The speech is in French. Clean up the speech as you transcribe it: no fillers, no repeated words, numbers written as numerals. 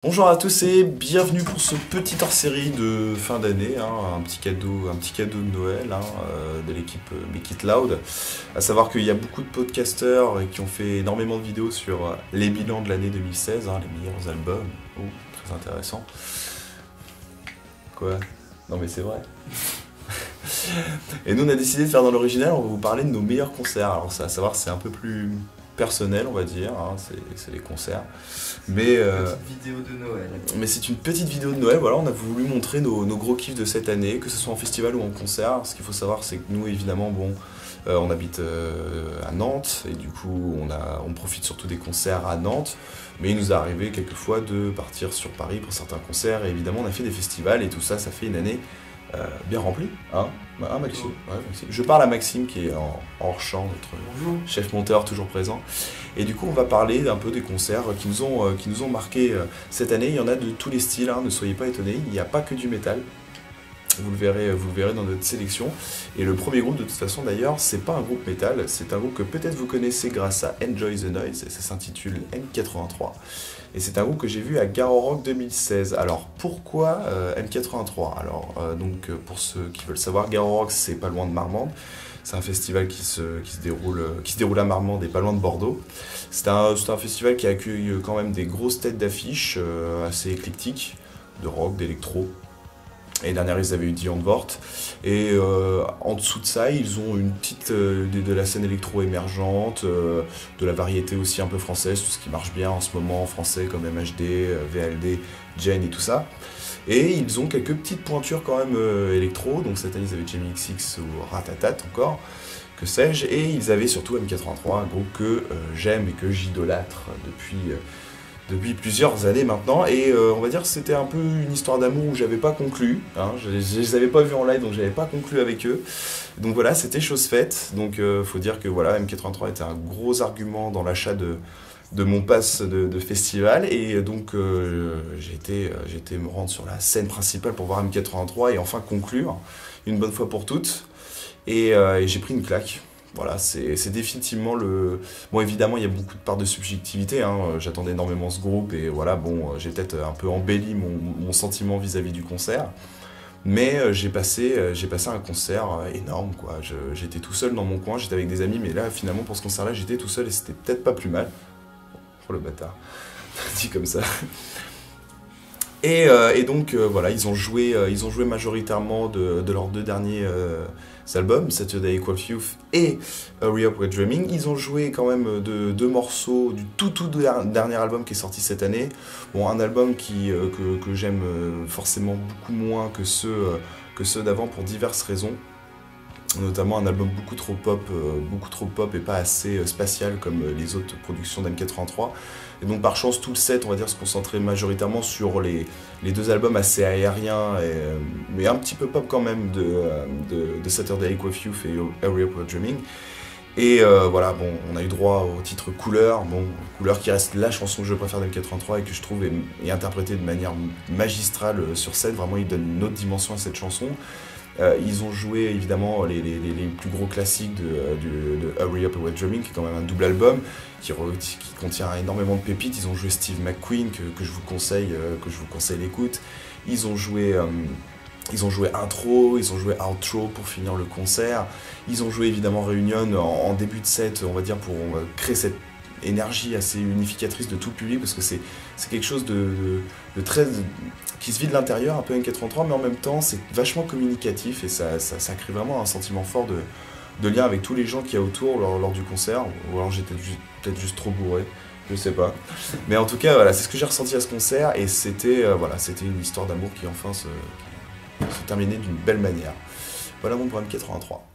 Bonjour à tous et bienvenue pour ce petit hors-série de fin d'année, un petit cadeau de Noël de l'équipe Make It Loud. À savoir qu'il y a beaucoup de podcasteurs qui ont fait énormément de vidéos sur les bilans de l'année 2016, les meilleurs albums. Oh, très intéressant. Quoi? Non mais c'est vrai. Et nous on a décidé de faire dans l'original, on va vous parler de nos meilleurs concerts. Alors ça, à savoir c'est un peu plus personnel on va dire, c'est les concerts. Mais petite vidéo de Noël. Mais c'est une petite vidéo de Noël, voilà, on a voulu montrer nos gros kiffs de cette année, que ce soit en festival ou en concert. Ce qu'il faut savoir c'est que nous évidemment on habite à Nantes et du coup on profite surtout des concerts à Nantes, mais il nous est arrivé quelquefois de partir sur Paris pour certains concerts et évidemment on a fait des festivals et tout ça, ça fait une année bien remplie, Maxime, ouais, Maxime. Je parle à Maxime qui est en hors champ, notre chef monteur toujours présent. Et du coup, on va parler un peu des concerts qui nous ont marqué cette année. Il y en a de tous les styles, ne soyez pas étonnés. Il n'y a pas que du métal. Vous le verrez dans notre sélection. Et le premier groupe, de toute façon d'ailleurs, c'est pas un groupe métal, c'est un groupe que peut-être vous connaissez grâce à Enjoy the Noise, et ça s'intitule M83. Et c'est un groupe que j'ai vu à Garorock 2016. Alors pourquoi M83 ? Alors pour ceux qui veulent savoir, Garorock c'est pas loin de Marmande. C'est un festival qui se déroule à Marmande et pas loin de Bordeaux. C'est un festival qui accueille quand même des grosses têtes d'affiche assez éclectiques, de rock, d'électro. Et dernière, ils avaient eu Dion Vort. Et en dessous de ça, ils ont une petite de la scène électro émergente, de la variété aussi un peu française, tout ce qui marche bien en ce moment en français comme MHD, VLD, Jane et tout ça. Et ils ont quelques petites pointures quand même électro. Donc cette année, ils avaient Jamie XX ou Ratatat encore, que sais-je. Et ils avaient surtout M83, un groupe que j'aime et que j'idolâtre depuis plusieurs années maintenant, et on va dire que c'était un peu une histoire d'amour où j'avais pas conclu, je les avais pas vus en live donc j'avais pas conclu avec eux, donc voilà, c'était chose faite. Donc faut dire que voilà, M83 était un gros argument dans l'achat de mon pass de festival, et donc j'ai été me rendre sur la scène principale pour voir M83 et enfin conclure une bonne fois pour toutes, et j'ai pris une claque. Voilà, c'est définitivement le... Bon, évidemment, il y a beaucoup de parts de subjectivité, j'attendais énormément ce groupe, et voilà, j'ai peut-être un peu embelli mon sentiment vis-à-vis du concert, mais j'ai passé un concert énorme, quoi. J'étais tout seul dans mon coin, j'étais avec des amis, mais là, finalement, pour ce concert-là, j'étais tout seul, et c'était peut-être pas plus mal. Oh, le bâtard, dit comme ça. Et donc voilà, ils ont joué majoritairement de leurs deux derniers albums, Saturday Equal Youth et Hurry Up We're Dreaming. Ils ont joué quand même de deux morceaux du tout dernier album qui est sorti cette année. Bon, un album que j'aime forcément beaucoup moins que ceux d'avant pour diverses raisons. Notamment un album beaucoup trop pop et pas assez spatial comme les autres productions d'M83. Et donc par chance tout le set, on va dire, se concentrait majoritairement sur les deux albums assez aériens, mais un petit peu pop quand même de Saturday Equal Youth et Hurry Up We're Dreaming. Et voilà, bon, on a eu droit au titre Couleur, Couleur qui reste la chanson que je préfère d'M83 et que je trouve est interprétée de manière magistrale sur scène. Vraiment, il donne une autre dimension à cette chanson. Ils ont joué évidemment les plus gros classiques de Hurry Up We're Dreaming, qui est quand même un double album qui contient énormément de pépites. Ils ont joué Steve McQueen que je vous conseille l'écoute. Ils ont joué intro, ils ont joué outro pour finir le concert. Ils ont joué évidemment Réunion en début de set, on va dire, pour créer cette énergie assez unificatrice de tout le public, parce que c'est quelque chose de très... qui se vit de l'intérieur, un peu M83, mais en même temps c'est vachement communicatif, et ça crée vraiment un sentiment fort de lien avec tous les gens qu'il y a autour lors du concert, ou alors j'étais peut-être juste trop bourré, je sais pas. Mais en tout cas, voilà, c'est ce que j'ai ressenti à ce concert, et c'était une histoire d'amour qui enfin se terminait d'une belle manière. Voilà mon point de 83.